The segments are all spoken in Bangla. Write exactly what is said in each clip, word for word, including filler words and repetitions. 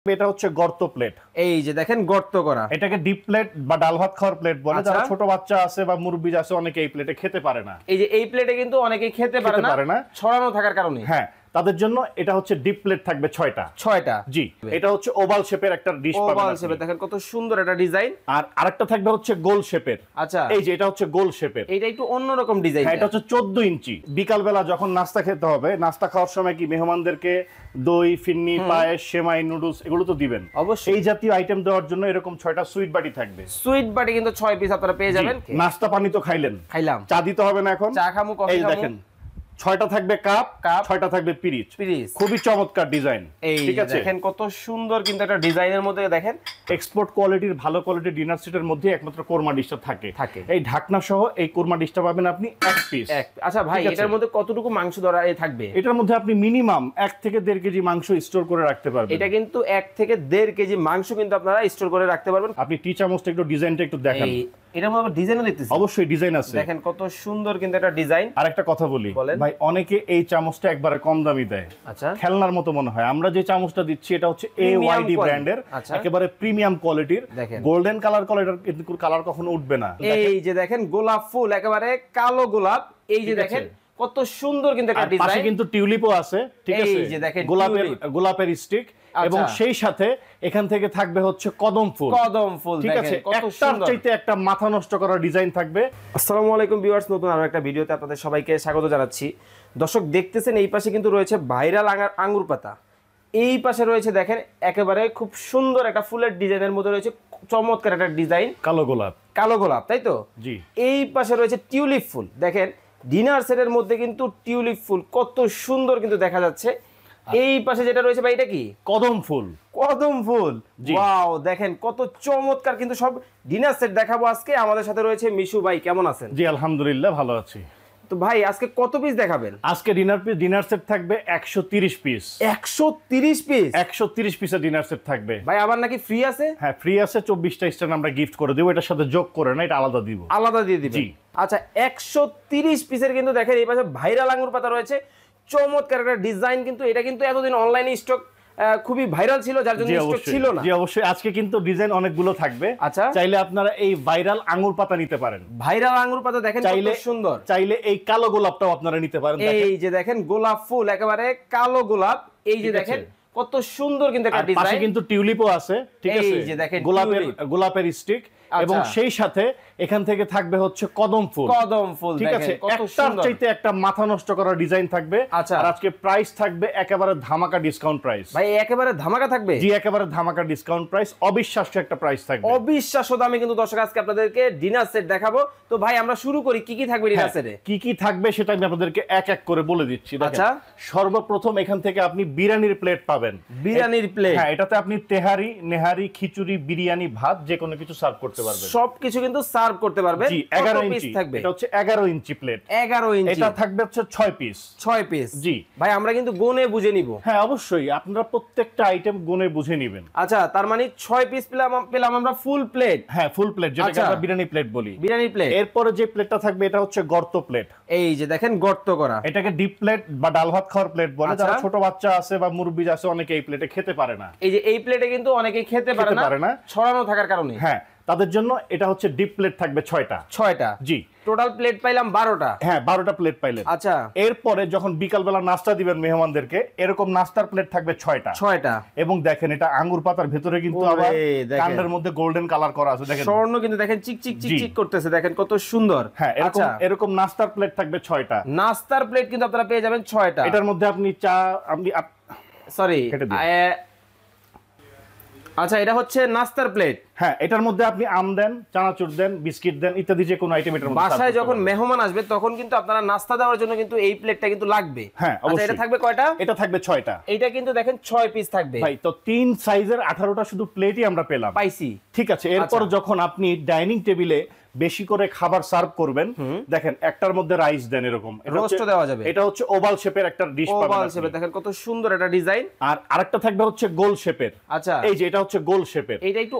এটা হচ্ছে গর্ত প্লেট। এই যে দেখেন গর্ত করা, এটাকে ডিপ প্লেট বা ডাল ভাত খাওয়ার প্লেট বলে। যারা ছোট বাচ্চা আছে বা মুরব্বি আছে অনেকে এই প্লেটে খেতে পারে না। এই যে এই প্লেটে কিন্তু অনেকেই খেতে পারে না ছড়ানো থাকার কারণে। হ্যাঁ, তাদের জন্য এটা হচ্ছে ডিপ প্লেট থাকবে ছয়টা ছয়টা জি। এটা হচ্ছে ওভাল শেপের একটা ডিশ পাবেন। ওভাল শেপের দেখেন কত সুন্দর একটা ডিজাইন। আর আরেকটা থাকবে হচ্ছে গোল শেপের। আচ্ছা, এই যে এটা হচ্ছে গোল শেপের। এটা একটু অন্যরকম ডিজাইন। এটা হচ্ছে চোদ্দ ইঞ্চি। বিকাল বেলা যখন নাস্তা খেতে হবে, নাস্তা খাওয়ার সময় কি মেহমানদেরকে দই, ফিন্নি, পায়েস, সেমাই, নুডলস এগুলো তো দিবেন অবশ্যই। এই জাতীয় আইটেম দেওয়ার জন্য এরকম ছয়টা সুইট বাটি থাকবে। সুইট বাটি কিন্তু ছয় পিস আপনারা পেয়ে যাবেন। নাস্তা পানি তো খাইলেন, খাইলাম, চা দিতে হবে না এখন, চা খামু, কফি খামু। দেখেন ছয়টা থাকবে কাপ, কাপ, ছয়টা থাকবে পিরিচ। পিরিচ খুবই চমৎকার ডিজাইন। ঠিক আছে, দেখেন কত সুন্দর কিন্তু একটা ডিজাইনের মধ্যে দেখেন এক্সপোর্ট কোয়ালিটির ভালো কোয়ালিটির ডিনার সেটের মধ্যে একমাত্র কোরমা ডিশটা থাকে থাকে এই ঢাকনা সহ এই কোরমা ডিশটা পাবেন আপনি এক পিস। আচ্ছা ভাই, এটার মধ্যে কতটুকু মাংস ধরা থাকবে? এটার মধ্যে আপনি মিনিমাম এক থেকে দেড় কেজি মাংস স্টোর করে রাখতে পারবেন। এটা কিন্তু এক থেকে দেড় কেজি মাংস কিন্তু আপনারা স্টোর করে রাখতে পারবেন। আপনি টি চামচটা একটু ডিজাইনটা একটু দেখেন। এটার মধ্যে ডিজাইনও দেখতেছি। অবশ্যই ডিজাইন আছে, দেখেন কত সুন্দর কিন্তু একটা ডিজাইন। আর একটা কথা বলি ভাই, অনেকে এই চামচটা একবারে কম দামি দেয়। আচ্ছা, খেলনার মতো মনে হয়। আমরা যে চামচটা দিচ্ছি এটা হচ্ছে এ ওয়াইডি ব্র্যান্ডের, একেবারে প্রিমিয়াম কোয়ালিটির। গোল্ডেন কালার কোয়ালিটির কিন্তু কালার কখনো উঠবে না। এই যে দেখেন গোলাপ ফুল, একেবারে কালো গোলাপ। এই যে দেখেন কত সুন্দর কিন্তু একটা ডিজাইন। পাশে কিন্তু টিউলিপও আছে, ঠিক আছে? এই যে দেখেন গোলাপের গোলাপের স্টিক, এবং সেই সাথে এখান থেকে থাকবে হচ্ছে কদম ফুল। কদম ফুল, ঠিক আছে, একটার চাইতে একটা মাথা নষ্ট করা ডিজাইন থাকবে। আসসালামু আলাইকুম ভিউয়ার্স, নতুন আরো একটা ভিডিওতে আপনাদের সবাইকে স্বাগত জানাচ্ছি। দর্শক দেখতেছেন এই পাশে কিন্তু রয়েছে ভাইরাল আঙ্গুর পাতা, এই পাশে রয়েছে দেখেন একেবারে খুব সুন্দর একটা ফুলের ডিজাইনের মধ্যে রয়েছে চমৎকার একটা ডিজাইন, কালো গোলাপ। কালো গোলাপ, তাই তো? জি। এই পাশে রয়েছে টিউলিপ ফুল। দেখেন ডিনার সেটের মধ্যে কিন্তু টিউলিপ ফুল কত সুন্দর কিন্তু দেখা যাচ্ছে। এই পাশে যেটা রয়েছে ভাই, এটা কি? কদম ফুল। কদম ফুল, ওয়াও! দেখেন কত চমৎকার কিন্তু সব ডিনার সেট দেখাবো আজকে। আমাদের সাথে রয়েছে মিশু ভাই, কেমন আছেন? জি আলহামদুলিল্লাহ, ভালো আছি। তো ভাই আজকে কত পিস দেখাবেন? আজকে ডিনার পিস ডিনার সেট থাকবে একশো তিরিশ পিস। একশো তিরিশ পিস? একশো তিরিশ পিসের ডিনার সেট থাকবে ভাই। আবার নাকি ফ্রি আছে? হ্যাঁ, ফ্রি আছে। চব্বিশটা স্টার আমরা গিফট করে দেব, এটার সাথে যোগ করে না, এটা আলাদা দিব, আলাদা দিয়ে দিবেন। জি। আচ্ছা, একশো তিরিশ পিসের কিন্তু দেখেন এই পাশে ভাইরাল আঙ্গুর পাতা রয়েছে, চমৎকার একটা ডিজাইন। কিন্তু এটা কিন্তু এতদিন অনলাইনে স্টক খুবই ভাইরাল ছিল, যার জন্য স্টক ছিল না। জি অবশ্যই, আজকে কিন্তু ডিজাইন অনেকগুলো থাকবে। আচ্ছা, চাইলে আপনারা এই ভাইরাল আঙ্গুর পাতা নিতে পারেন। ভাইরাল আঙ্গুর পাতা দেখেন কত সুন্দর। চাইলে এই কালো গোলাপটাও আপনারা নিতে পারেন। এই যে দেখেন গোলাপ ফুল, একেবারে কালো গোলাপ। এই যে দেখেন কত সুন্দর কিন্তু একটা ডিজাইন। পাশে কিন্তু টিউলিপও আছে, ঠিক আছে? এই যে দেখেন গোলাপের গোলাপের স্টিক, এবং সেই সাথে এখান থেকে থাকবে হচ্ছে কদম ফুল। কদম ফুল, ঠিক আছে, একটার চাইতে একটা মাথা নষ্ট করা ডিজাইন থাকবে। আচ্ছা, আর আজকে প্রাইস থাকবে একেবারে ধামাকা ডিসকাউন্ট প্রাইস। ভাই একেবারে ধামাকা থাকবে? জি, একেবারে ধামাকা ডিসকাউন্ট প্রাইস, অবিশ্বাস্য একটা প্রাইস থাকবে। অবিশ্বাস্য দামে কিন্তু দর্শক আজকে আপনাদেরকে ডিনার সেট দেখাবো। তো ভাই আমরা শুরু করি, কি কি থাকবে ডিনার সেটে? কি কি থাকবে সেটা আমি আপনাদেরকে এক এক করে বলে দিচ্ছি। আচ্ছা, সর্বপ্রথম এখান থেকে আপনি বিরিয়ানির প্লেট পাবেন। বিরিয়ানির প্লেট? হ্যাঁ, এটাতে আপনি তেহারি, নেহারি, খিচুড়ি, বিরিয়ানি, ভাত যে কোনো কিছু সার্ভ করতে পারবেন। সবকিছু কিন্তু সার্ভ করতে পারবে। জি, এগারো ইঞ্চি থাকবে। এটা হচ্ছে এগারো ইঞ্চি প্লেট। এগারো ইঞ্চি। এটা থাকবে হচ্ছে ছয় পিস। ছয় পিস, জি ভাই। আমরা কিন্তু গুনে বুঝে নিব। হ্যাঁ অবশ্যই, আপনারা প্রত্যেকটা আইটেম গুনে বুঝে নেবেন। আচ্ছা, তার মানে ছয় পিস পেলাম পেলাম আমরা ফুল প্লেট। হ্যাঁ, ফুল প্লেট, যেটাকে আমরা বিরিয়ানি প্লেট বলি। বিরিয়ানি প্লেট। এরপরে যে প্লেটটা থাকবে এটা হচ্ছে গর্ত প্লেট। এই যে দেখেন গর্ত করা, এটাকে ডিপ প্লেট বা ডাল ভাত খাওয়ার প্লেট বলে। যারা ছোট বাচ্চা আছে বা মুরব্বি আছে অনেকে এই প্লেটে খেতে পারে না। এই যে এই প্লেটে কিন্তু অনেকেই খেতে পারে না ছড়ানো থাকার কারণে। হ্যাঁ, তাদের জন্য এটা হচ্ছে ডিপ প্লেট থাকবে ছয়টা। ছয়টা, জি। টোটাল প্লেট পাইলাম বারোটা। হ্যাঁ, বারোটা প্লেট পাইলেন। আচ্ছা, এরপরে যখন বিকাল বেলা নাস্তা দিবেন মেহমানদেরকে, এরকম নাস্তার প্লেট থাকবে ছয়টা। ছয়টা, এবং দেখেন এটা আঙ্গুর পাতার ভেতরে কিন্তু আবার কান্ডের মধ্যে গোল্ডেন কালার করা আছে। দেখেন স্বর্ণ কিন্তু দেখেন চিক চিক চিক চিক করতেছে, দেখেন কত সুন্দর। হ্যাঁ, এরকম এরকম নাস্তার প্লেট থাকবে ছয়টা। নাস্তার প্লেট কিন্তু আপনারা পেয়ে যাবেন ছয়টা। এটার মধ্যে আপনি চা, আপনি সরি আচ্ছা, এটা হচ্ছে নাস্তার প্লেট। হ্যাঁ, এটার মধ্যে আপনি আম দেন, চানাচুর দেন, বিস্কিট দেন, ইত্যাদি যে কোনো আইটেম এটার মধ্যে। বাসায় যখন মেহমান আসবে তখন কিন্তু আপনারা নাস্তা দেওয়ার জন্য কিন্তু এই প্লেটটা কিন্তু লাগবে। হ্যাঁ অবশ্যই। এটা থাকবে কয়টা? এটা থাকবে ছয়টা। এটা কিন্তু দেখেন ছয় পিস থাকবে ভাই। তো তিন সাইজের আঠারোটা শুধু প্লেটই আমরা পেলাম, পাইছি। ঠিক আছে। এরপর যখন আপনি ডাইনিং টেবিলে বেশি করে খাবার সার্ভ করবেন, দেখেন একটার মধ্যে রাইস দেন, এরকম রোস্ট দেওয়া যাবে। এটা হচ্ছে ওভাল শেপের একটা ডিশ পাবেন। ওভাল শেপের, দেখেন কত সুন্দর একটা ডিজাইন। আর আরেকটা থাকবে হচ্ছে গোল শেপের। আচ্ছা, এই যে এটা হচ্ছে গোল শেপের। এটা একটু অন্যরকম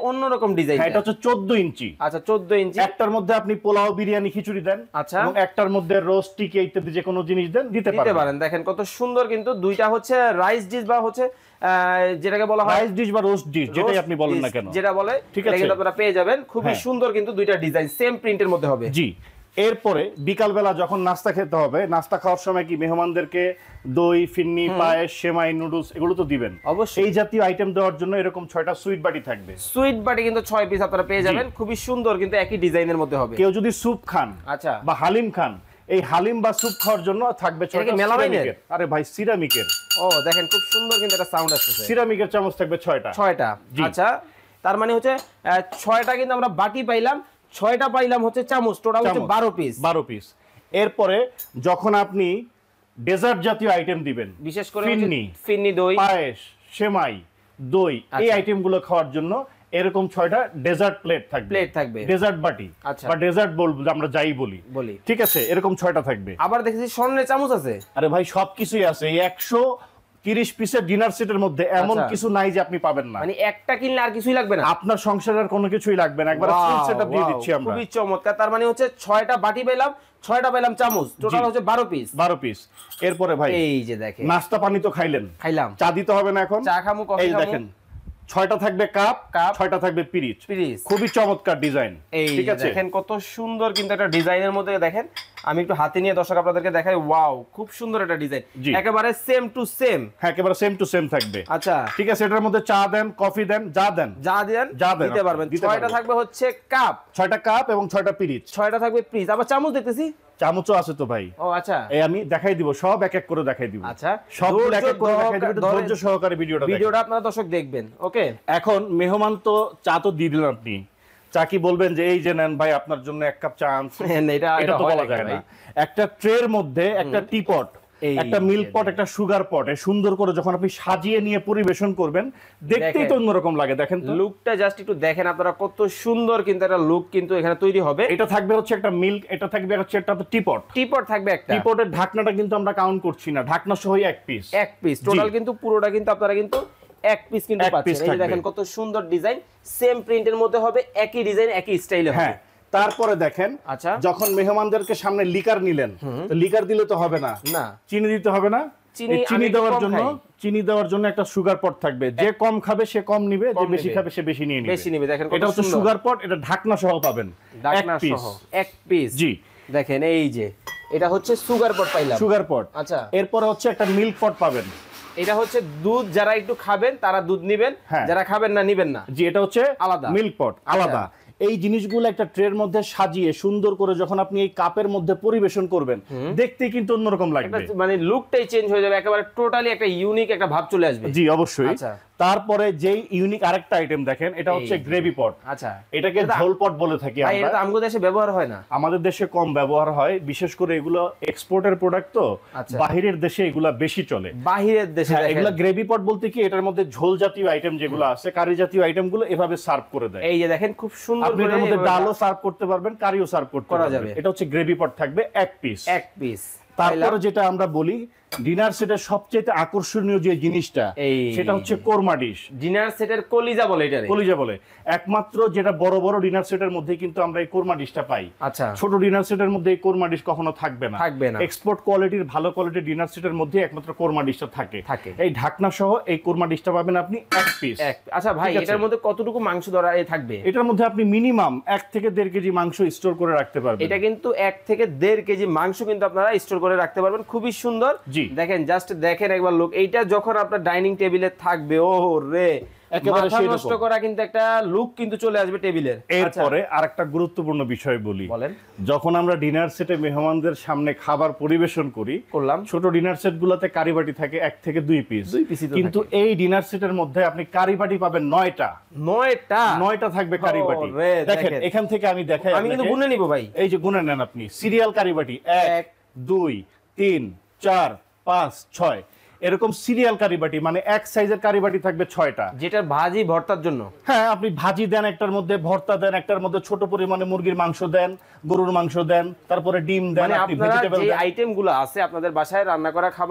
ডিজাইন, এটা হচ্ছে চোদ্দ ইঞ্চি। আচ্ছা চোদ্দ ইঞ্চি। একটার মধ্যে আপনি পোলাও, বিরিয়ানি, খিচুড়ি দেন, আচ্ছা, এবং একটার মধ্যে রোস্ট, টিকি ইত্যাদি যে কোনো জিনিস দেন দিতে দিতে পারেন। দেখেন কত সুন্দর, কিন্তু দুইটা হচ্ছে রাইস ডিশ বা হচ্ছে যেটাকে বলা হয় রাইস ডিশ বা রোস্ট ডিশ, যেটাই আপনি বলেন না কেন, যেটা বলে, ঠিক এটা আছে, কিন্তু আপনারা পেয়ে যাবেন। খুবই সুন্দর কিন্তু দুইটা ডিজাইন সেম প্রিন্টের মধ্যে হবে। জি। এরপরে বিকালবেলা যখন নাস্তা খেতে হবে, নাস্তা খাওয়ার সময় কি মেহমানদেরকে দই, ফিন্নি, পায়েস, সেমাই, নুডলস এগুলো তো দিবেন অবশ্যই। এই জাতীয় আইটেম দেওয়ার জন্য এরকম ছয়টা সুইট বাটি থাকবে। সুইট বাটি কিন্তু ছয় পিস আপনারা পেয়ে যাবেন, খুবই সুন্দর, কিন্তু একই ডিজাইনের মধ্যে হবে। কেউ যদি স্যুপ খান, আচ্ছা, বা হালিম খান, এই হালিম বা স্যুপ খাওয়ার জন্য থাকবে ছয়টা সিরামিকের। আরে ভাই সিরামিকের, ও দেখেন খুব সুন্দর কিন্তু একটা সাউন্ড আসছে। সিরামিকের চামচ থাকবে ছয়টা। ছয়টা, আচ্ছা। তার মানে হচ্ছে ছয়টা কিন্তু আমরা বাটি পাইলাম, ছয়টা পাইলাম হচ্ছে চামচ, টোটাল হচ্ছে বারো পিস। বারো পিস। এরপরে যখন আপনি ডেজার্ট জাতীয় আইটেম দিবেন, বিশেষ করে ফিন্নি, ফিন্নি, দই, পায়েস, সেমাই, দই, এই আইটেমগুলো খাওয়ার জন্য এরকম ছয়টা ডেজার্ট প্লেট থাকবে। প্লেট থাকবে, ডেজার্ট বাটি বা ডেজার্ট বল আমরা যাই বলি বলি, ঠিক আছে, এরকম ছয়টা থাকবে। আবার দেখেছি স্বর্ণের চামচ আছে। আরে ভাই সবকিছুই আছে। এই একশো তিরিশ পিসের ডিনার সেটের মধ্যে এমন কিছু নাই যে আপনি পাবেন না। মানে একটা কিনলে আর কিছুই লাগবে না, আপনার সংসারের কোনো কিছুই লাগবে না, একবার ফুল সেটআপ দিয়ে দিচ্ছি আমরা। খুবই চমৎকার। তার মানে হচ্ছে ছয়টা বাটি পেলাম, ছয়টা পেলাম চামচ, টোটাল হচ্ছে বারো পিস। বারো পিস। এরপরে ভাই এই যে দেখেন, নাস্তা পানি তো খাইলেন, খাইলাম, চা দিতে হবে না এখন, চা খামু, কফি খামু। দেখেন ছয়টা থাকবে কাপ, কাপ, ছয়টা থাকবে পিরিচ। পিরিচ খুবই চমৎকার ডিজাইন, ঠিক আছে। দেখেন কত সুন্দর কিন্তু একটা ডিজাইনের মধ্যে। দেখেন আমি একটু হাতে নিয়ে দর্শক আপনাদেরকে দেখাই। ওয়াও, খুব সুন্দর একটা ডিজাইন, একেবারে সেম টু সেম। হ্যাঁ, একেবারে সেম টু সেম থাকবে। আচ্ছা, ঠিক আছে। এটার মধ্যে চা দেন, কফি দেন, যা দেন, যা দেন যা দেন দিতে পারবেন। ছয়টা থাকবে হচ্ছে কাপ, ছয়টা কাপ এবং ছয়টা পিরিচ, ছয়টা থাকবে পিরিচ। আবার চামচ দেখতেছি, চামচও আছে তো ভাই। ও আচ্ছা, এই আমি দেখাই দিব, সব এক এক করে দেখাই দিব। আচ্ছা, সব এক এক করে দেখাই দিব, ধৈর্য সহকারে ভিডিওটা ভিডিওটা আপনারা দর্শক দেখবেন। ওকে, এখন মেহমান তো চা তো দিয়ে দিলেন আপনি, চা কি বলবেন যে এই যে নেন ভাই আপনার জন্য এক কাপ চা আনছি? এটা এটা তো বলা যায় না। একটা ট্রের মধ্যে একটা টিপট, একটা মিল্ক পট, একটা সুগার পট, সুন্দর করে যখন আপনি সাজিয়ে নিয়ে পরিবেশন করবেন, দেখতেই তো অন্যরকম লাগে। দেখেন তো লুকটা জাস্ট একটু দেখেন আপনারা, কত সুন্দর কিন্তু একটা লুক কিন্তু এখানে তৈরি হবে। এটা থাকবে হচ্ছে একটা মিল্ক, এটা থাকবে হচ্ছে একটা টিপট, টিপট থাকবে একটা। টিপটের ঢাকনাটা কিন্তু আমরা কাউন্ট করছি না, ঢাকনা সহই এক পিস, এক পিস টোটাল, কিন্তু পুরোটা কিন্তু আপনারা কিন্তু এক পিস কিন্তু পাচ্ছেন। এই দেখেন কত সুন্দর ডিজাইন, সেম প্রিন্টের মধ্যে হবে, একই ডিজাইন একই স্টাইলে হবে। হ্যাঁ, তারপরে দেখেন, আচ্ছা, যখন মেহমানদেরকে সামনে লিকার নিলেন, তো লিকার দিলে তো হবে না, না চিনি দিতে হবে না। চিনি চিনি দেওয়ার জন্য চিনি দেওয়ার জন্য একটা সুগার পট থাকবে, যে কম খাবে সে কম নিবে, যে বেশি খাবে সে বেশি নিয়ে নিবে, বেশি নিবে। দেখেন এটা হচ্ছে সুগার পট, এটা ঢাকনা সহ পাবেন, ঢাকনা সহ এক পিস। জি, দেখেন এই যে এটা হচ্ছে সুগার পট পাইলাম, সুগার পট। আচ্ছা, এরপর হচ্ছে একটা মিল্ক পট পাবেন। এটা হচ্ছে দুধ, যারা একটু খাবেন তারা দুধ নিবেন, যারা খাবেন না নিবেন না। জি, এটা হচ্ছে আলাদা মিল্ক পট, আলাদা। এই জিনিসগুলো একটা ট্রের মধ্যে সাজিয়ে সুন্দর করে যখন আপনি এই কাপের মধ্যে পরিবেশন করবেন, দেখতে কিন্তু অন্যরকম লাগবে, মানে লুকটাই চেঞ্জ হয়ে যাবে, একেবারে টোটালি একটা ইউনিক একটা ভাব চলে আসবে। জি অবশ্যই। তারপরে যেই ইউনিক আরেকটা আইটেম দেখেন, এটা হচ্ছে গ্রেভি পট। আচ্ছা, এটাকে ঝোল পট বলে থাকি আমরা। এটা আমাদের দেশে ব্যবহার হয় না, আমাদের দেশে কম ব্যবহার হয়, বিশেষ করে এগুলো এক্সপোর্টের প্রোডাক্ট তো, বাহিরের দেশে এগুলা বেশি চলে। বাহিরের দেশে এগুলা গ্রেভি পট বলতে কি, এটার মধ্যে ঝোল জাতীয় আইটেম যেগুলো আছে, কারি জাতীয় আইটেম গুলো এভাবে সার্ভ করে দেয়। এই যে দেখেন খুব সুন্দর, আপনি এর মধ্যে ডালও সার্ভ করতে পারবেন, কারিও সার্ভ করতে পারবেন। এটা হচ্ছে গ্রেভি পট, থাকবে এক পিস, এক পিস। তারপরে যেটা আমরা বলি ডিনার সেটের সবচেয়ে আকর্ষণীয় যে জিনিসটা, সেটা হচ্ছে কোরমা ডিশ। ডিনার সেটের কলিজা বলে, এটারে কলিজা বলে। একমাত্র যেটা বড় বড় ডিনার সেটের মধ্যে কিন্তু আমরা এই কোরমা ডিশটা পাই। আচ্ছা, ছোট ডিনার সেটের মধ্যে এই কোরমা ডিশ কখনো থাকবে না, থাকবে না। এক্সপোর্ট কোয়ালিটির ভালো কোয়ালিটির ডিনার সেটের মধ্যে একমাত্র কোরমা ডিশটা থাকে থাকে এই ঢাকনা সহ এই কোরমা ডিশটা পাবেন আপনি এক পিস। আচ্ছা ভাই, এটার মধ্যে কতটুকু মাংস ধরা থাকবে? এটার মধ্যে আপনি মিনিমাম এক থেকে দেড় কেজি মাংস স্টোর করে রাখতে পারবেন। এটা কিন্তু এক থেকে দেড় কেজি মাংস কিন্তু আপনারা স্টোর করে রাখতে পারবেন, খুবই সুন্দর। দেখেন জাস্ট দেখেন একবার লোক, এইটা যখন আপনার ডাইনিং টেবিলে থাকবে, ও রে একেবারে নষ্ট করা কিন্তু একটা লুক কিন্তু চলে আসবে টেবিলের। এরপরে আরেকটা গুরুত্বপূর্ণ বিষয় বলি, বলেন। যখন আমরা ডিনার সেটে মেহমানদের সামনে খাবার পরিবেশন করি, করলাম, ছোট ডিনার সেট গুলাতে কারিবাটি থাকে এক থেকে দুই পিস, কিন্তু এই ডিনার সেটের মধ্যে আপনি কারিবাটি পাবেন নয়টা। নয়টা নয়টা থাকবে কারিবাটি। দেখেন এখান থেকে আমি দেখাই, আমি কিন্তু গুনে নিব ভাই। এই যে গুনে নেন আপনি, সিরিয়াল কারিবাটি এক দুই তিন চার পাঁচ ছয়, এরকম সিরিয়াল কারিবাটি, মানে এক সাইজের কারিবাটি থাকবে ছয়টা, যেটা ভাজি ভর্তার জন্য। হ্যাঁ, আপনি ভাজি দেন একটার মধ্যে, ভর্তা দেন একটার মধ্যে, ছোট পরিমাণে মুরগির মাংস দেন, গরুর মাংস দেন, তারপরে ডিম দেন, আপনি ভেজিটেবল যে আইটেমগুলো আছে আপনাদের বাসায় রান্না করা খাবারের,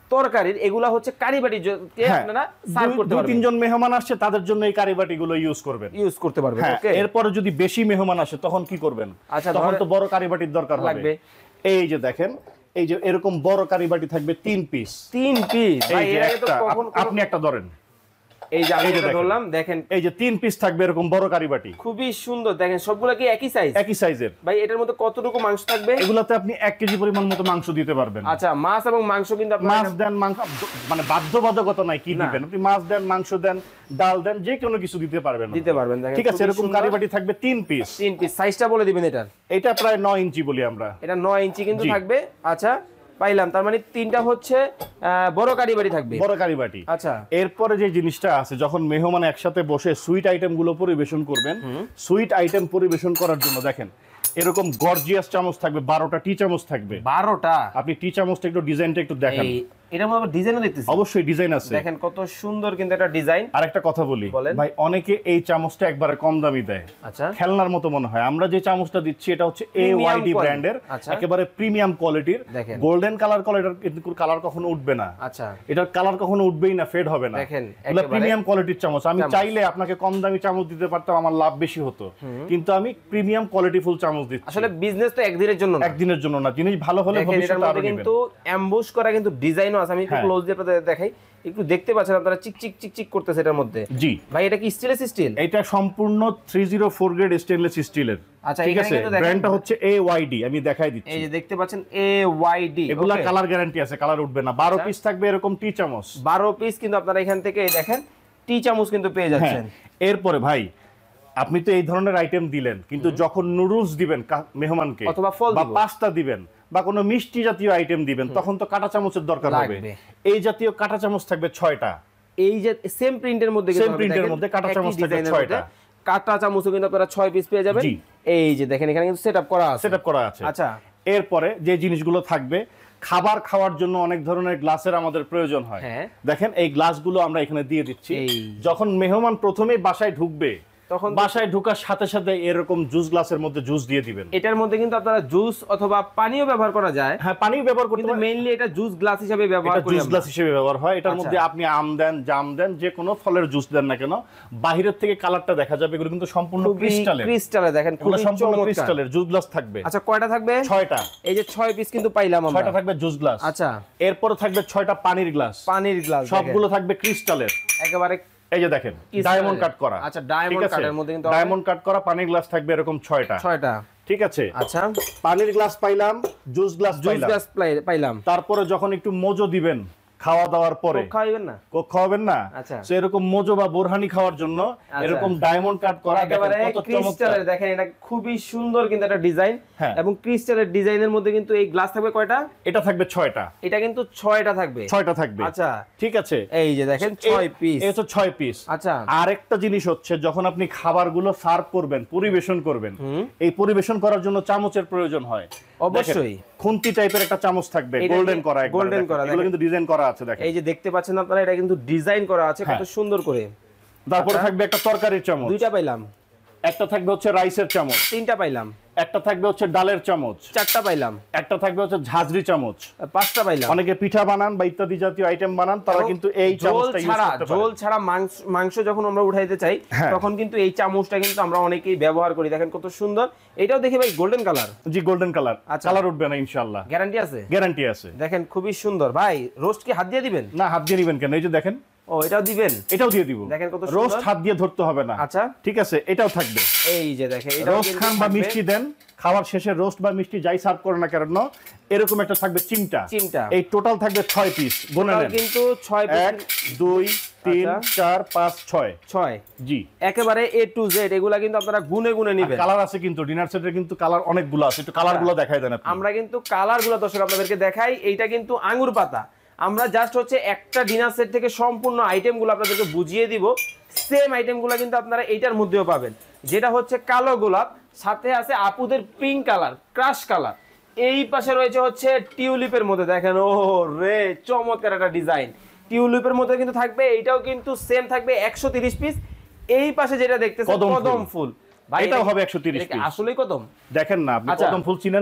তরকারির, এগুলা হচ্ছে কারিবাটি আপনারা সার্ভ করতে পারবেন। তিনজন মেহমান আসছে তাদের জন্য এই কারিবাটি গুলো ইউজ করবেন, ইউজ করতে পারবেন। ওকে, এরপরে যদি বেশি মেহমান আসে তখন কি করবেন? আচ্ছা, তখন তো বড় কারিবাটির দরকার হবে। এই যে দেখেন, এই যে এরকম বড় কারিবাটি থাকবে তিন পিস। তিন পিস ভাই, এর আগে তো কখন আপনি একটা ধরেন, এই যে আমি এটা ধরলাম, দেখেন এই যে তিন পিস থাকবে এরকম বড় কারিবাটি, খুবই সুন্দর। দেখেন সবগুলা কি একই সাইজ? একই সাইজের। ভাই এটার মধ্যে কতটুকু মাংস থাকবে? এগুলাতে আপনি এক কেজি পরিমাণ মতো মাংস দিতে পারবেন। আচ্ছা, মাছ এবং মাংস কিন্তু আপনি মাছ দেন, মাংস মানে বাধ্যবাধকতা নাই কি দিবেন, আপনি মাছ দেন, মাংস দেন, ডাল দেন, যে কোনো কিছু দিতে পারবেন, দিতে পারবেন। দেখেন ঠিক আছে, এরকম কারিবাটি থাকবে তিন পিস। তিন পিস। সাইজটা বলে দিবেন এটার। এটা প্রায় নয় ইঞ্চি বলি আমরা, এটা নয় ইঞ্চি কিন্তু থাকবে। আচ্ছা, পাইলাম। তার মানে তিনটা হচ্ছে বড় কারিবাটি থাকবে, বড় কারিবাটি। আচ্ছা, এরপরে যে জিনিসটা আছে, যখন মেহমান একসাথে বসে সুইট আইটেম গুলো পরিবেশন করবেন, সুইট আইটেম পরিবেশন করার জন্য দেখেন এরকম গর্জিয়াস চামচ থাকবে, বারোটা টি চামচ থাকবে। বারোটা? আপনি টি চামচটা একটু ডিজাইনটা একটু দেখেন। এটার মধ্যে ডিজাইনও দেখতেছি। অবশ্যই ডিজাইন আছে, দেখেন কত সুন্দর কিন্তু এটা ডিজাইন। আরেকটা কথা বলি ভাই, অনেকে এই চামচটা একবারে কম দামি দেয়, আচ্ছা, খেলনার মতো মনে হয়। আমরা যে চামচটা দিচ্ছি এটা হচ্ছে এওয়াইডি ব্র্যান্ডের, একেবারে প্রিমিয়াম কোয়ালিটির, গোল্ডেন কালার কোয়ালিটির, কিন্তু কালার কখনো উঠবে না। আচ্ছা, এটার কালার কখনো উঠবেই না, ফেড হবে না। দেখেন এটা প্রিমিয়াম কোয়ালিটির চামচ। আমি চাইলে আপনাকে কম দামি চামচ দিতে পারতাম, আমার লাভ বেশি হতো, কিন্তু আমি প্রিমিয়াম কোয়ালিটি ফুল চামচ দিচ্ছি। আসলে বিজনেস তো একদিনের জন্য না, একদিনের জন্য না, জিনিস ভালো হলে ভবিষ্যতে আরো নেবেন। কিন্তু এমবস করা কিন্তু ডিজাইনও আছে, আমি একটু ক্লোজ দিয়ে আপনাদের দেখাই, একটু দেখতে পাচ্ছেন আপনারা, চিক চিক চিক চিক করতেছে এটার মধ্যে। জি ভাই, এটা কি স্টেনলেস স্টিল? এটা সম্পূর্ণ তিনশো চার গ্রেড স্টেনলেস স্টিলের। আচ্ছা, ঠিক আছে, ব্র্যান্ডটা হচ্ছে এওয়াইডি, আমি দেখাই দিচ্ছি। এই যে দেখতে পাচ্ছেন এওয়াইডি, এগুলা কালার গ্যারান্টি আছে, কালার উঠবে না। বারো পিস থাকবে এরকম টি চামচ, বারো পিস কিন্তু আপনারা এখান থেকে দেখেন টি চামচ কিন্তু পেয়ে যাচ্ছেন। এরপরে ভাই, আপনি তো এই ধরনের আইটেম দিলেন, কিন্তু যখন নুডলস দিবেন মেহমানকে, অথবা ফল বা পাস্তা দিবেন, বা কোনো মিষ্টি জাতীয় আইটেম দিবেন, তখন তো কাঁটা চামচের দরকার হবে। এই জাতীয় কাঁটা চামচ থাকবে ছয়টা। এই যে সেম প্রিন্টের মধ্যে, সেম প্রিন্টের মধ্যে কাঁটা চামচ থাকবে ছয়টা। কাঁটা চামচও কিন্তু আপনারা ছয় পিস পেয়ে যাবেন। এই যে দেখেন এখানে কিন্তু সেটআপ করা আছে, সেটআপ করা আছে। আচ্ছা, এরপরে যে জিনিসগুলো থাকবে, খাবার খাওয়ার জন্য অনেক ধরনের গ্লাসের আমাদের প্রয়োজন হয়। দেখেন এই গ্লাসগুলো আমরা এখানে দিয়ে দিচ্ছি। যখন মেহমান প্রথমেই বাসায় ঢুকবে, তখন বাসায় ঢোকার সাথে সাথে এরকম জুস গ্লাসের মধ্যে জুস দিয়ে দিবেন। এটার মধ্যে কিন্তু আপনারা জুস অথবা পানিও ব্যবহার করা যায়। হ্যাঁ, পানিও ব্যবহার করতে পারেন, মেইনলি এটা জুস গ্লাস হিসেবে ব্যবহার করি, জুস গ্লাস হিসেবে ব্যবহার হয়। এটার মধ্যে আপনি আম দেন, জাম দেন, যে কোনো ফলের জুস দেন না কেন, বাহিরের থেকে কালারটা দেখা যাবে। এগুলো কিন্তু সম্পূর্ণ ক্রিস্টালের, ক্রিস্টালে দেখেন খুব সম্পূর্ণ ক্রিস্টালের জুস গ্লাস থাকবে। আচ্ছা, কয়টা থাকবে? ছয়টা। এই যে ছয় পিস কিন্তু পাইলাম আমরা, ছয়টা থাকবে জুস গ্লাস। আচ্ছা, এরপর থাকবে ছয়টা পানির গ্লাস, পানির গ্লাস, সবগুলো থাকবে ক্রিস্টালের একেবারে। এই যে দেখেন ডায়মন্ড কাট করা। আচ্ছা, ডায়মন্ড কাটের মধ্যে কিন্তু ডায়মন্ড কাট করা পানির গ্লাস থাকবে এরকম ছয়টা। ছয়টা, ঠিক আছে। আচ্ছা, পানির গ্লাস পাইলাম, জুস গ্লাস জুস গ্লাস পাইলাম। তারপরে যখন একটু মজো দিবেন খাওয়া দাওয়ার পরে, খাওয়াবেন না, কোক খাওয়াবেন না, আচ্ছা, সো এরকম মজো বা বোরহানি খাওয়ার জন্য এরকম ডায়মন্ড কাট করা, একেবারে ক্রিস্টালের। দেখেন এটা খুবই সুন্দর কিন্তু একটা ডিজাইন, এবং ক্রিস্টালের ডিজাইনের মধ্যে কিন্তু এই গ্লাস থাকবে কয়টা? এটা থাকবে ছয়টা। এটা কিন্তু ছয়টা থাকবে, ছয়টা থাকবে। আচ্ছা, ঠিক আছে। এই যে দেখেন ছয় পিস, এটা ছয় পিস। আচ্ছা, আরেকটা জিনিস হচ্ছে, যখন আপনি খাবারগুলো সার্ভ করবেন, পরিবেশন করবেন, এই পরিবেশন করার জন্য চামচের প্রয়োজন হয়। অবশ্যই খুন্তি টাইপের একটা চামচ থাকবে, গোল্ডেন করা, গোল্ডেন করা, এগুলো কিন্তু ডিজাইন করা আছে। দেখেন এই যে দেখতে পাচ্ছেন আপনারা, এটা কিন্তু ডিজাইন করা আছে কত সুন্দর করে। তারপরে থাকবে একটা তরকারির চামচ, দুইটা পাইলাম। একটা থাকবে হচ্ছে রাইসের চামচ, তিনটা পাইলাম। একটা থাকবে হচ্ছে ডালের চামচ, চারটা পাইলাম। একটা থাকবে হচ্ছে ঝাঁঝরি চামচ, পাঁচটা পাইলাম। অনেকে পিঠা বানান বা ইত্যাদি জাতীয় আইটেম বানান, তারা কিন্তু এই চামচটা ইউজ করতে পারে। ঝোল ছাড়া মাংস মাংস যখন আমরা উঠাইতে চাই, তখন কিন্তু এই চামচটা কিন্তু আমরা অনেকেই ব্যবহার করি। দেখেন কত সুন্দর। এটাও দেখি ভাই গোল্ডেন কালার। জি, গোল্ডেন কালার। কালার উঠবে না ইনশাআল্লাহ, গ্যারান্টি আছে? গ্যারান্টি আছে। দেখেন খুবই সুন্দর। ভাই রোস্ট কি হাত দিয়ে দিবেন? না, হাত দিয়ে দিবেন কেন? এই যে দেখেন, ও এটাও দিবেন? এটাও দিয়ে দিব। দেখেন কত সুন্দর। রোস্ট হাত দিয়ে ধরতে হবে না। আচ্ছা, ঠিক আছে, এটাও থাকবে। এই যে দেখেন, এটা রোস্ট খান বা মিষ্টি দেন, খাওয়ার শেষে রোস্ট বা মিষ্টি যাই সার্ভ করেন না কেন, এরকম একটা থাকবে চিমটা। চিমটা। এই টোটাল থাকবে ছয় পিস। গুনে নেন কিন্তু ছয় পিস। এক দুই তিন চার পাঁচ ছয়। ছয়। জি, একেবারে এ টু জেড এগুলা কিন্তু আপনারা গুনে গুনে নেবেন। কালার আছে কিন্তু ডিনার সেটের কিন্তু কালার অনেকগুলো আছে, একটু কালারগুলো দেখাই দেন আপনি। আমরা কিন্তু কালারগুলো দর্শক আপনাদেরকে দেখাই। এইটা কিন্তু আঙ্গুর পাতা। আমরা জাস্ট হচ্ছে একটা ডিনার সেট থেকে সম্পূর্ণ আইটেমগুলো আপনাদেরকে বুঝিয়ে দিব। সেম আইটেমগুলো কিন্তু আপনারা এইটার মধ্যেও পাবেন, যেটা হচ্ছে কালো গোলাপ, সাথে আছে আপুদের পিঙ্ক কালার, ক্রাশ কালার। এই পাশে রয়েছে হচ্ছে টিউলিপের মধ্যে, দেখেন ও রে চমৎকার একটা ডিজাইন। টিউলিপের মধ্যে কিন্তু থাকবে, এইটাও কিন্তু সেম থাকবে একশো তিরিশ পিস। এই পাশে যেটা দেখতেছেন কদম ফুল, এটাও হবে একশো তিরিশ পিস। আসলেই কদম? দেখেন না, আপনি কদম ফুল চিনেন না?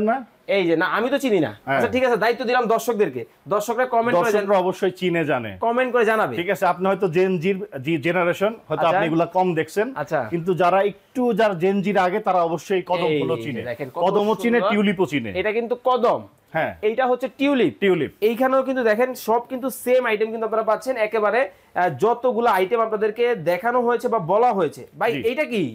এই যে না আমি তো চিনি না। আচ্ছা ঠিক আছে, দায়িত্ব দিলাম দর্শকদেরকে, দর্শকরা কমেন্ট করে জানাবে, দর্শকরা অবশ্যই চিনে জানে, কমেন্ট করে জানাবে। ঠিক আছে, আপনি হয়তো জেন জির জি জেনারেশন হয়তো আপনি এগুলা কম দেখছেন, আচ্ছা কিন্তু যারা একটু যারা জেন জির আগে তারা অবশ্যই কদম গুলো চিনে, কদমও চিনে, টিউলিপও চিনে। এটা কিন্তু কদম, হ্যাঁ এইটা হচ্ছে টিউলিপ। টিউলিপ এইখানেও কিন্তু দেখেন সব কিন্তু সেম আইটেম কিন্তু আপনারা পাচ্ছেন, একেবারে যতগুলো আইটেম আপনাদেরকে দেখানো হয়েছে বা বলা হয়েছে। ভাই এইটা কি?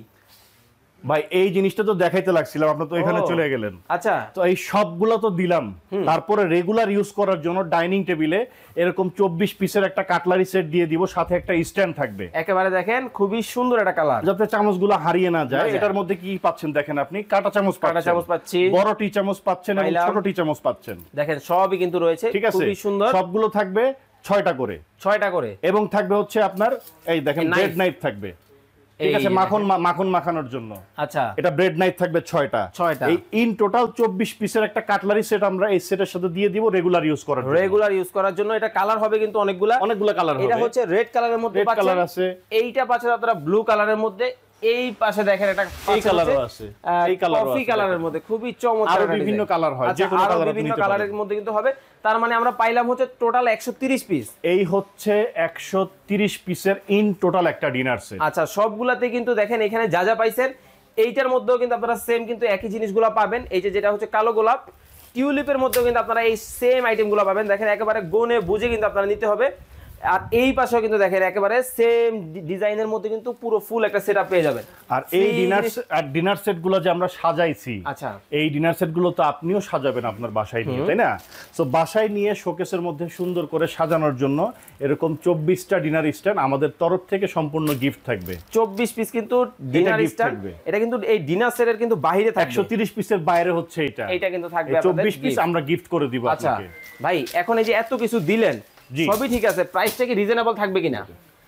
ভাই এই জিনিসটা তো দেখাইতে লাগছিলাম, আপনি তো এখানে চলে গেলেন। আচ্ছা তো এই সবগুলো তো দিলাম, তারপরে রেগুলার ইউজ করার জন্য ডাইনিং টেবিলে এরকম চব্বিশ পিসের একটা কাটলারি সেট দিয়ে দিব, সাথে একটা স্ট্যান্ড থাকবে। একেবারে দেখেন খুবই সুন্দর একটা কালার, যাতে চামচগুলো হারিয়ে না যায়। এটার মধ্যে কি পাচ্ছেন দেখেন, আপনি কাঁটা চামচ কাঁটা চামচ পাচ্ছি, বড় টি চামচ পাচ্ছেন এবং ছোট টি চামচ পাচ্ছেন। দেখেন সবই কিন্তু রয়েছে, ঠিক আছে, খুবই সুন্দর। সবগুলো থাকবে ছয়টা করে, ছয়টা করে এবং থাকবে হচ্ছে আপনার এই দেখেন ব্রেড নাইফ থাকবে, ঠিক আছে, মাখন মাখন মাখানোর জন্য। আচ্ছা এটা ব্রেড নাইফ থাকবে ছয়টা ছয়টা এই ইন টোটাল চব্বিশ পিসের একটা কাটলারি সেট আমরা এই সেটের সাথে দিয়ে দিব রেগুলার ইউজ করার জন্য। রেগুলার ইউজ করার জন্য এটা কালার হবে কিন্তু অনেকগুলা অনেকগুলা কালার হবে। এটা হচ্ছে রেড কালারের মধ্যে পাচ্ছেন, কালার আছে, এইটা পাচ্ছেন আপনারা ব্লু কালারের মধ্যে, এই পাশে দেখেন একটা এই কালারও আছে, এই কালারও আছে, কফি কালারের মধ্যে খুবই চমৎকার, আর বিভিন্ন কালার হয়, যে কোনো কালার বিভিন্ন কালারের মধ্যে কিন্তু হবে। তার মানে আমরা পাইলাম হচ্ছে টোটাল একশো তিরিশ পিস। এই হচ্ছে একশো তিরিশ পিসের ইন টোটাল একটা ডিনার সেট। আচ্ছা সবগুলাতে কিন্তু দেখেন এখানে যা যা পাইছেন এইটার মধ্যেও কিন্তু আপনারা সেম কিন্তু একই জিনিসগুলো পাবেন। এই যে যেটা হচ্ছে কালো গোলাপ, টিউলিপের মধ্যেও কিন্তু আপনারা এই সেম আইটেমগুলো পাবেন। দেখেন একেবারে গুনে বুঝে কিন্তু আপনারা নিতে হবে। আর এই পাশেও কিন্তু দেখেন একেবারে সেম ডিজাইনের মধ্যে কিন্তু পুরো ফুল একটা সেটআপ পেয়ে যাবেন। আর এই ডিনার আর ডিনার সেটগুলো যে আমরা সাজাইছি, আচ্ছা এই ডিনার সেটগুলো তো আপনিও সাজাবেন আপনার বাসায় নিয়ে, তাই না? সো বাসায় নিয়ে শোকেসের মধ্যে সুন্দর করে সাজানোর জন্য এরকম চব্বিশটা ডিনার স্ট্যান্ড আমাদের তরফ থেকে সম্পূর্ণ গিফট থাকবে। চব্বিশ পিস কিন্তু ডিনার স্ট্যান্ড, এটা কিন্তু এই ডিনার সেটের কিন্তু বাইরে থাকবে, একশো তিরিশ পিসের বাইরে হচ্ছে এটা, এটা কিন্তু থাকবে আপনাদের চব্বিশ পিস আমরা গিফট করে দিব আপনাকে। ভাই এখন এই যে এত কিছু দিলেন সবই ঠিক আছে, প্রাইসটা কি রিজনেবল থাকবে কিনা?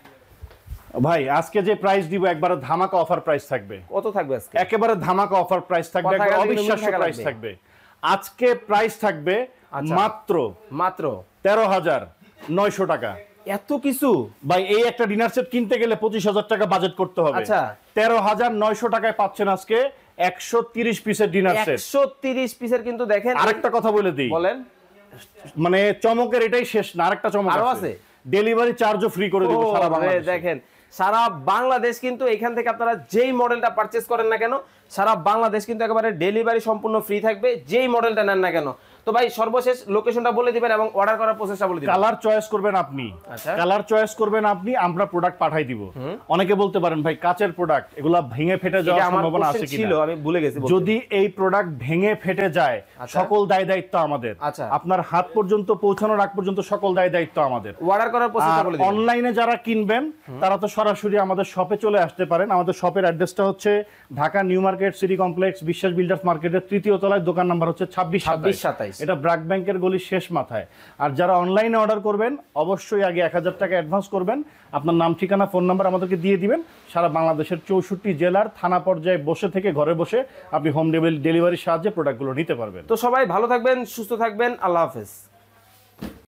ভাই আজকে যে প্রাইস দিব একবারে ধামাকা অফার প্রাইস থাকবে। কত থাকবে আজকে? একেবারে ধামাকা অফার প্রাইস থাকবে, একবারে অবিশ্বাস্য প্রাইস থাকবে। আজকে প্রাইস থাকবে মাত্র মাত্র তেরো হাজার নয়শো টাকা। এত কিছু ভাই, এই একটা ডিনার সেট কিনতে গেলে পঁচিশ হাজার টাকা বাজেট করতে হবে। আচ্ছা তেরো হাজার নয়শো টাকায় পাচ্ছেন আজকে একশো তিরিশ পিসের ডিনার সেট। একশো তিরিশ পিসের কিন্তু দেখেন আরেকটা কথা বলে দিই, বলেন, মানে চমকের এটাই শেষ না, আরেকটা চমক আছে, ডেলিভারি চার্জও ফ্রি করে দিব সারা বাংলাদেশে। দেখেন সারা বাংলাদেশ কিন্তু এখান থেকে আপনারা যেই মডেলটা পারচেজ করেন না কেন সারা বাংলাদেশ কিন্তু একেবারে ডেলিভারি সম্পূর্ণ ফ্রি থাকবে, যেই মডেলটা নেন না কেন। তো ভাই সর্বশেষ লোকেশনটা বলে দিবেন এবং অর্ডার করার প্রসেসটা বলে দিবেন। কালার চয়েস করবেন আপনি, আচ্ছা কালার চয়েস করবেন আপনি, আমরা প্রোডাক্ট পাঠাই দিব। অনেকে বলতে পারেন ভাই কাচের প্রোডাক্ট এগুলা ভেঙে ফেটে যাওয়ার সম্ভাবনা আছে কিনা? ছিল আমি ভুলে গেছি। যদি এই প্রোডাক্ট ভেঙে ফেটে যায় সকল দায় দায়িত্ব আমাদের, আচ্ছা আপনার হাত পর্যন্ত পৌঁছানোর আগ পর্যন্ত সকল দায় দায়িত্ব আমাদের। অর্ডার করার প্রসেসটা বলে দিবেন। অনলাইনে যারা কিনবেন তারা তো সরাসরি আমাদের শপে চলে আসতে পারেন। আমাদের শপের অ্যাড্রেসটা হচ্ছে Dhaka New Market City Complex Biswas Builders মার্কেটের তৃতীয় তলায়, দোকান নাম্বার হচ্ছে ছাব্বিশ সাতাইশ, এটা ব্র্যাক ব্যাংক গলির শেষ মাথায়। আর যারা অনলাইনে অর্ডার করবেন অবশ্যই আগে এক হাজার টাকা অ্যাডভান্স করবেন, আপনার নাম ঠিকানা ফোন নাম্বার আমাদেরকে দিয়ে দিবেন। সারা বাংলাদেশের চৌষট্টি জেলার থানা পর্যায়ে বসে থেকে ঘরে বসে আপনি হোম ডেলিভারির সাহায্যে প্রোডাক্টগুলো নিতে পারবেন। তো সবাই ভালো থাকবেন, সুস্থ থাকবেন, আল্লাহ হাফেজ।